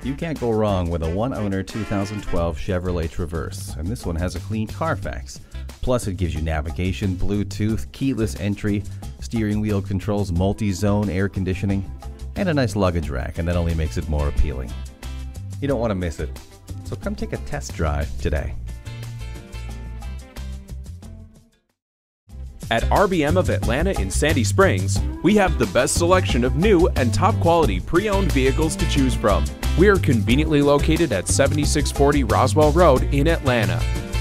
You can't go wrong with a one-owner 2012 Chevrolet Traverse, and this one has a clean CARFAX. Plus it gives you navigation, Bluetooth, keyless entry, steering wheel controls, multi-zone air conditioning, and a nice luggage rack, and that only makes it more appealing. You don't want to miss it, so come take a test drive today. At RBM of Atlanta in Sandy Springs, we have the best selection of new and top quality pre-owned vehicles to choose from. We are conveniently located at 7640 Roswell Road in Atlanta.